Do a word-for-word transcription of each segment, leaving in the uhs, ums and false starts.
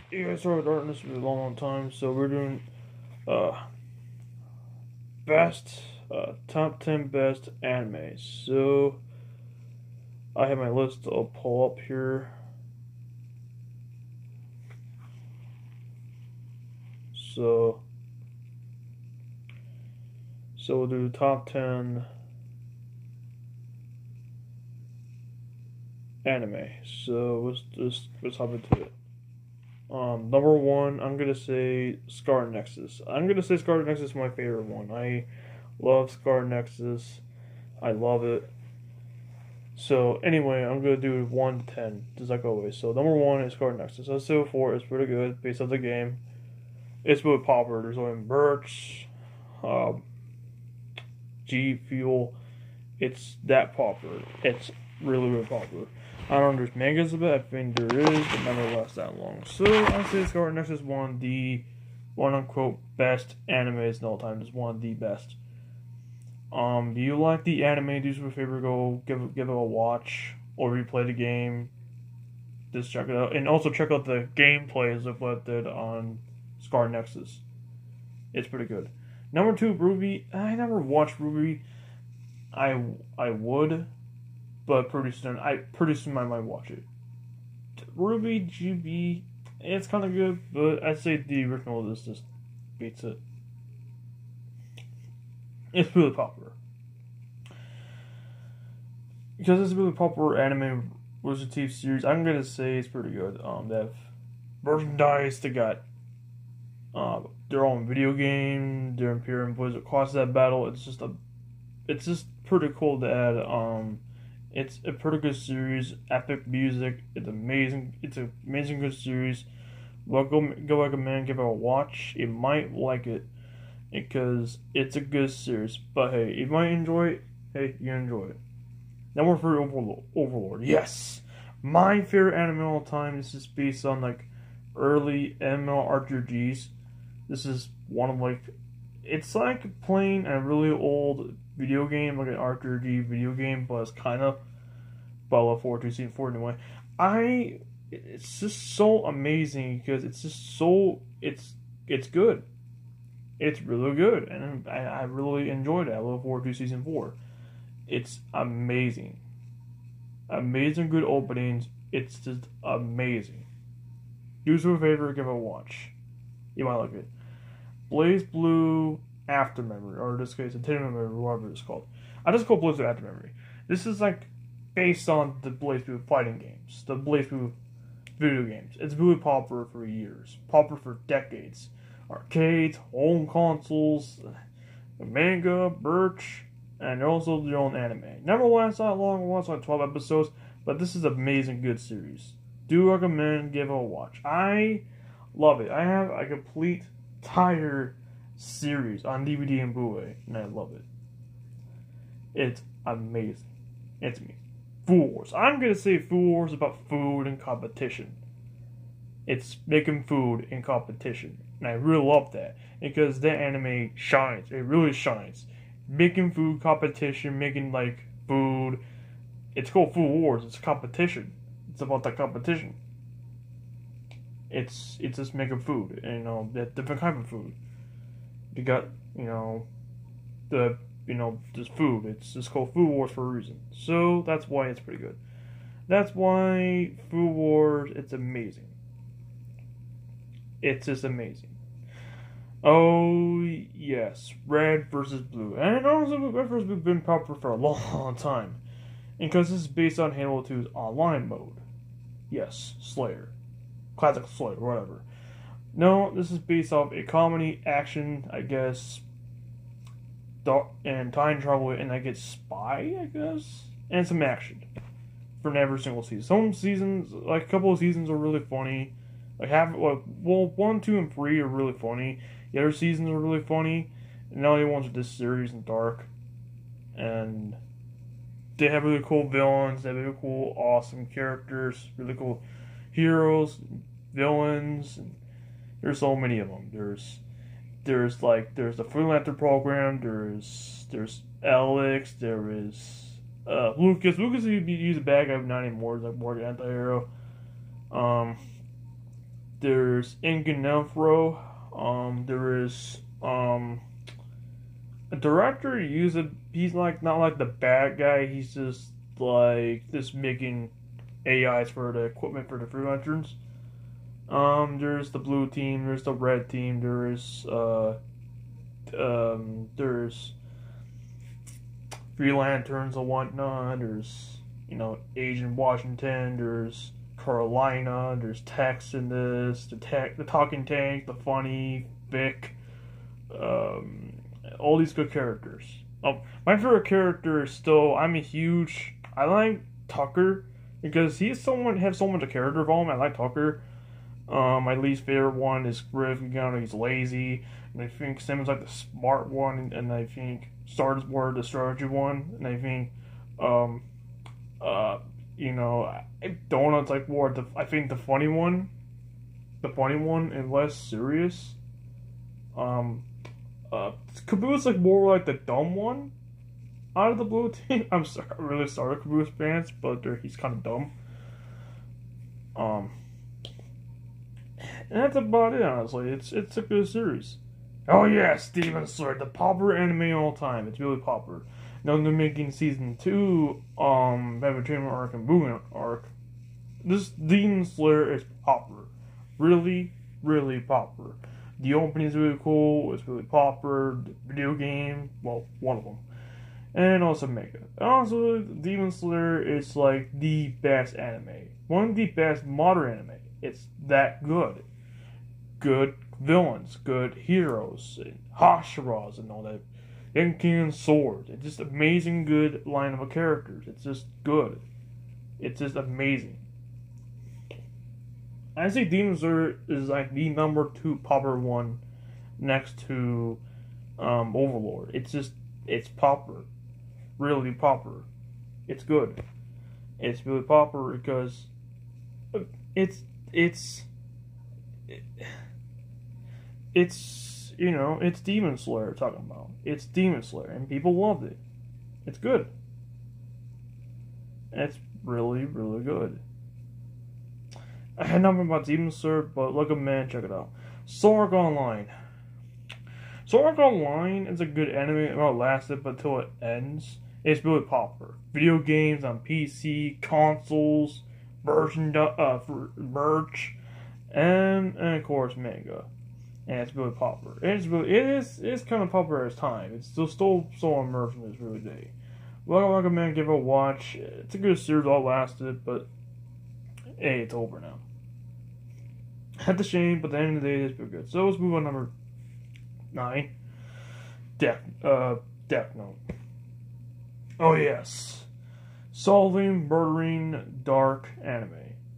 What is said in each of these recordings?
You guys started starting this for a long, long time, so we're doing uh best uh top ten best anime. So I have my list. I'll pull up here. So so we'll do top ten anime. So let's just let's hop into it. Um, number one, I'm gonna say Scar Nexus. I'm gonna say Scar Nexus is my favorite one. I love Scar Nexus. I love it. So anyway, I'm gonna do one to ten, just like always. So number one is Scar Nexus. S O four is pretty good based on the game. It's with Popper. There's only Birch, um, G Fuel. It's that Popper. It's really really popular. I don't know if there's mangas of it. I think there is, but never lasts that long. So I say Scar Nexus is one of the one unquote best animes in all time. It's one of the best. Um, do you like the anime? Do us a favor, go give it, give it a watch or replay the game. Just check it out, and also check out the gameplays of what it did on Scar Nexus. It's pretty good. Number two, Ruby. I never watched Ruby. I I would. But pretty soon, I pretty soon I might watch it. Ruby G B, it's kind of good, but I'd say the original is just beats it. It's really popular because it's a really popular anime Rooster Teeth series. I'm gonna say it's pretty good. Um, they have merchandise. They got uh, their own video game. Their Imperium Blizzard Class that battle. It's just a, it's just pretty cool to add. Um. It's a pretty good series, epic music. It's amazing. It's an amazing good series. Well, go go recommend, give it a watch. You might like it because it's a good series. But hey, you might enjoy it. Hey, you enjoy it. Number three, Overlord. Overlord. Yes, my favorite anime of all time. This is based on like early M M O R P Gs. This is one of like, it's like playing a really old video game, like an R P G video game, but it's kind of Bella four two season four anyway. I it's just so amazing because it's just so it's it's good. It's really good, and I, I really enjoyed it. I love four two season four. It's amazing, amazing good openings. It's just amazing. Do us a favor, give it a watch. You might like it. Blaze Blue After Memory, or in this case, Attendant Memory, whatever it's called. I just call Blaze Blue After Memory. This is like based on the Blaze Blue fighting games, the Blaze Blue video games. It's really popular for years, popular for decades. Arcades, home consoles, manga, Birch, and also their own anime. Never lasts that long, it lasts like twelve episodes, but this is an amazing good series. Do recommend, give it a watch. I love it. I have a complete entire series on D V D and Blu-ray, and I love it. It's amazing. It's me. Food Wars. I'm gonna say Food Wars is about food and competition. It's making food in competition, and I really love that because that anime shines. It really shines. Making food competition, making like food. It's called Food Wars. It's a competition. It's about the competition. It's it's just making food, and you know, that different kind of food. You got, you know, the, you know, this food. It's just called Food Wars for a reason. So that's why it's pretty good. That's why Food Wars, it's amazing. It's just amazing. Oh, yes. Red versus Blue. And honestly, Red versus Blue has been popular for a long, long time. And because this is based on Halo two's online mode. Yes, Slayer. Classic Slayer, whatever. No, this is based off a comedy, action, I guess, dark, and time travel, and I guess spy, I guess, and some action from every single season. Some seasons, like a couple of seasons, are really funny. Like half, like well, one, two, and three are really funny. The other seasons are really funny, and the only ones are this series and dark, and they have really cool villains. They have really cool, awesome characters, really cool heroes, villains. And there's so many of them. There's, there's like there's the Freelancer program. There's there's Alex. There is uh, Lucas. Lucas, you use a bad guy, but not anymore. He's like more anti-hero. Um, There's Ingenefro. Um, there is um a director. He's a he's like not like the bad guy. He's just like just making A Is for the equipment for the freelancers. Um, there's the blue team. There's the red team. There's uh um there's Free Lanterns and whatnot. There's you know Agent Washington. There's Carolina. There's Tex in this. The tech, the talking tank, the funny Vic. Um, all these good characters. Um, my favorite character is still. I'm a huge. I like Tucker because he's someone has so much a character of him. I like Tucker. Um, my least favorite one is Griff. You know, he's lazy, and I think Simmons like the smart one, and I think Star's more the strategy one, and I think, um, uh, you know, Donut's like more the. I think the funny one, the funny one, and less serious. Um, uh, Caboose like more like the dumb one out of the blue team. I'm sorry, I'm really sorry, Caboose fans, but he's kind of dumb. Um. And that's about it, honestly. It's it's a good series. Oh yes, Demon Slayer, the popular anime all time. It's really popular. Now they're making season two, um, Entertainment Arc and Boom Arc. This Demon Slayer is popular. Really, really popular. The opening is really cool. It's really popular. The video game, well, one of them. And also manga. Also, Demon Slayer is like the best anime. One of the best modern anime. It's that good. Good villains, good heroes, and Hashiras and all that. Enki and Sword. It's just amazing good lineup of characters. It's just good. It's just amazing. I say Demon Slayer is like the number two popular one next to um, Overlord. It's just, it's popular. Really popular. It's good. It's really popular because it's, it's, it, it's, you know, it's Demon Slayer talking about. It's Demon Slayer, and people loved it. It's good. And it's really, really good. I had nothing about Demon Slayer, but look at man, check it out. Sword Art Online. Sword Art Online is a good anime. It won't last it until it ends. It's really popular. Video games on P C, consoles, version, uh, merch, and, and of course manga. And it's really popular. It's really, it is, it's kind of popular as time. It's still, still so immersed in this really day. Well, I recommend give it a watch. It's a good series, all lasted, but hey, it's over now. Had the shame, but at the end of the day, it's pretty good. So let's move on to number nine. Death, uh, Death Note. Oh yes, solving, murdering, dark anime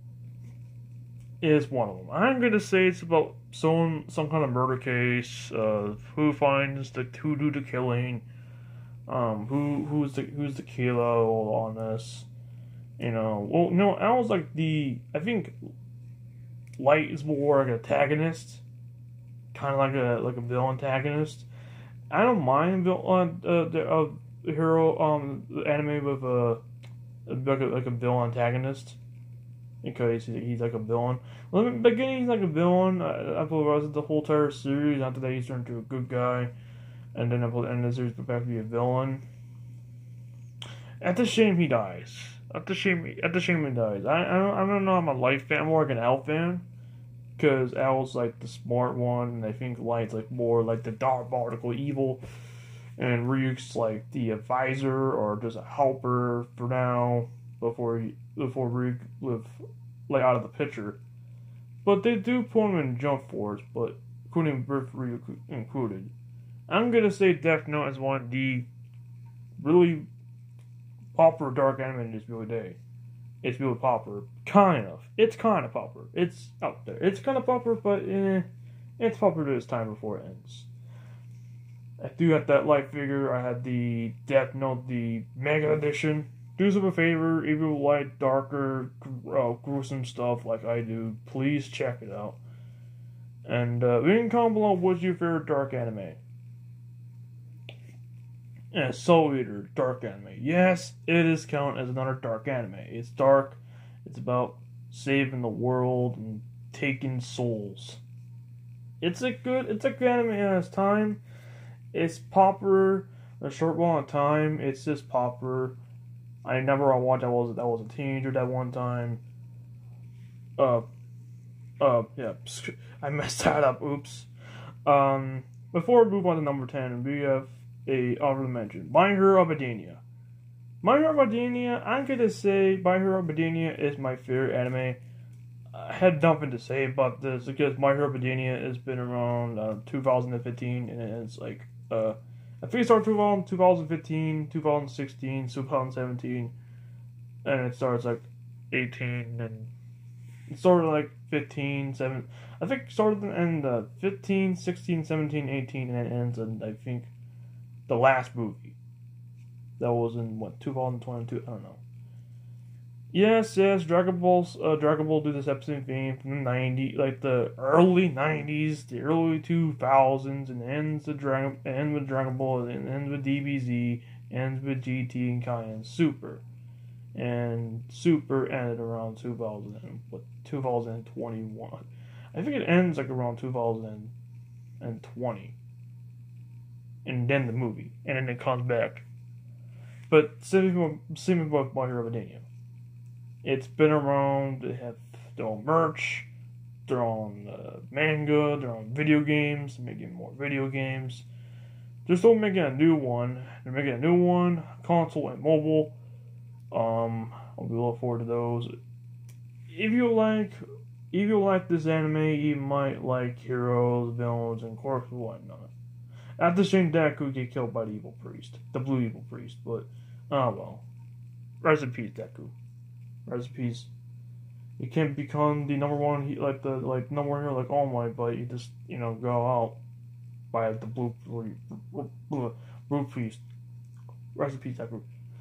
is one of them. I'm gonna say it's about some some kind of murder case. Uh, who finds the who do the killing? Um, who who's the who's the killer on this? You know, well, no, I was like the I think Light is more like an antagonist, kind of like a like a villain antagonist. I don't mind villain uh, the uh, hero um the anime with a like a like a villain antagonist because he's like a villain. Well, in the beginning he's like a villain. I, I believe the whole entire series. After that, he's turned into a good guy, and then at the end of the series, but back to be a villain. At the shame he dies. At the shame, at the shame he dies. I, I don't, I don't know. I'm a Light fan, more like an Al fan, because Al's like the smart one, and I think Light's like more like the dark, particle evil, and Ryuk's like the advisor or just a helper for now before he, before Ryuk live like out of the picture. But they do put him in Jump Force, but including Ryuk included. I'm gonna say Death Note is one of the really popular dark anime in this really day. It's really popular. Kind of. It's kind of popular. It's out there. It's kind of popular, but eh, it's popular this time before it ends. I do have that light figure. I had the Death Note, the Mega Edition. Do yourself a favor, if you like darker, uh, gruesome stuff like I do, please check it out. And uh, leave in comment below what's your favorite dark anime. And Soul Eater, dark anime. Yes, it is counted as another dark anime. It's dark. It's about saving the world and Taken Souls. It's a good, it's a good anime in its time. It's popular a short amount of time. It's just popular. I never watched. I was I was a teenager that one time. Uh, uh, yeah, I messed that up. Oops. Um, before we move on to number ten, we have a honorable mention: My Hero Academia. My Hero Academia. I'm gonna say My Hero Academia is my favorite anime. I had nothing to say about this because My Hero Academia has been around uh, two thousand fifteen, and it's like uh, I think it started two thousand fifteen, two thousand sixteen, two thousand seventeen, and it starts like eighteen, and it started like fifteen, seven. I think it started in uh, fifteen, sixteen, seventeen, eighteen, and it ends in I think the last movie that was in what two thousand twenty-two. I don't know. Yes, yes, Dragon Ball's uh, Dragon Ball do this episode theme from the nineties, like the early nineties, the early two thousands, and ends the Dragon, ends with Dragon Ball, and ends with D B Z, ends with G T and Kai and Super, and Super ended around two thousand and what two thousand twenty-one. I think it ends like around two thousand twenty, and then the movie, and then it comes back. But same same with My Hero Academia. It's been around. They have their own merch, their own uh, manga, their own video games. They're making more video games. They're still making a new one. They're making a new one, console and mobile. Um, I'll be looking forward to those. If you like, if you like this anime, you might like heroes, villains, and corpses and whatnot. At the same time, Deku get killed by the evil priest, the blue evil priest. But oh well, rest in peace, Deku. Recipes. You can't become the number one, like the like number one hero like All Might, but you just you know go out by the blue blue, blue, blue priest. Recipes that group.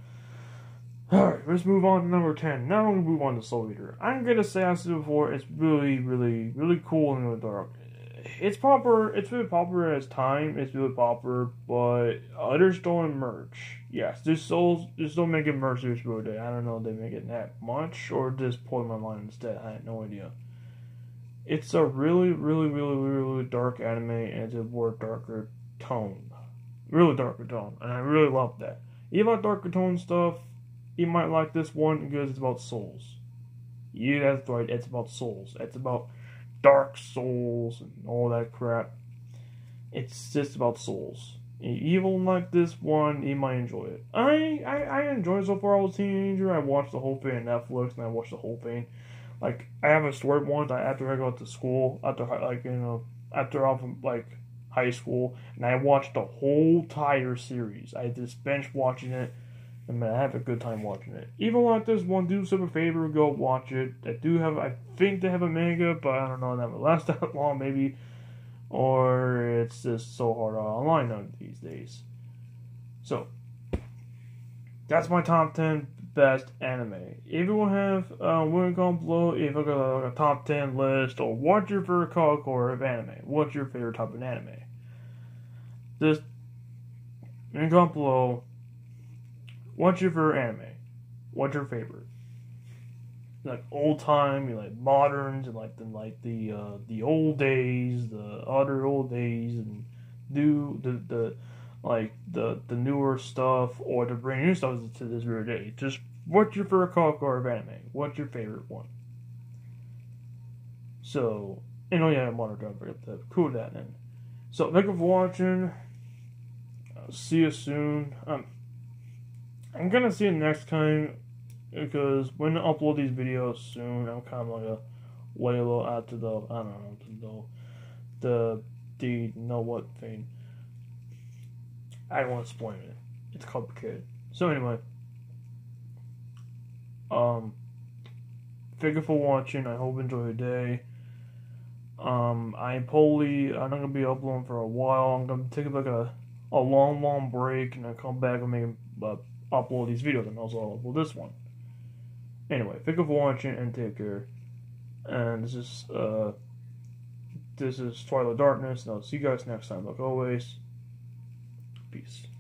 All right, let's move on to number ten. Now we're gonna move on to Soul Eater. I'm gonna say I said before, it's really really really cool in the dark. It's popular. It's really popular as time. It's really popular, but others don't merch. Yes, there's still there's still making merch this day. I don't know if they make it that much or just pull my mind instead. I had no idea. It's a really really really really really dark anime, and it's a more darker tone, really darker tone, and I really love that. You like darker tone stuff, you might like this one because it's about souls. Yeah, that's right. It's about souls. It's about dark souls and all that crap. It's just about souls. Even like this one, you might enjoy it. I, I I enjoyed it so far. I was a teenager. I watched the whole thing on Netflix, and I watched the whole thing. Like I have a story once. I after I got to school, after like you know after off like high school, and I watched the whole entire series. I just bench watching it. I mean, I have a good time watching it. Even like this one, do yourself a favor, go watch it. I do have, I think they have a manga, but I don't know if that will last that long, maybe. Or it's just so hard online now these days. So, that's my top ten best anime. If you have, uh, we'll comment below if you got like a top ten list, or what's your favorite category of anime? What's your favorite type of anime? Just, comment below. What's your favorite anime? What's your favorite? You like old time, you like moderns, and like the like the uh, the old days, the other old days, and new the the like the the newer stuff or the brand new stuff to this very day. Just what's your favorite category of anime? What's your favorite one? So, and oh yeah, modern don't forget that. Cool that then. So thank you for watching. I'll see you soon. Um. I'm gonna see it next time because when I upload these videos soon, I'm kind of like a way a little after the I don't know the the the know what thing. I don't want to spoil it. It's complicated. So anyway, um, thank you for watching. I hope you enjoy your day. Um, I probably I'm not gonna be uploading for a while. I'm gonna take like a a long long break and then come back and make a upload these videos, and also I'll upload this one. Anyway, thank you for watching and take care. And this is uh this is Twilight Darkness, and I'll see you guys next time. Like always, peace.